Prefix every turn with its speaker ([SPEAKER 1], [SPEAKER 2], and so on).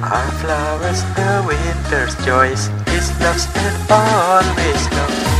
[SPEAKER 1] Our flowers, the winter's joys, his loves and always love.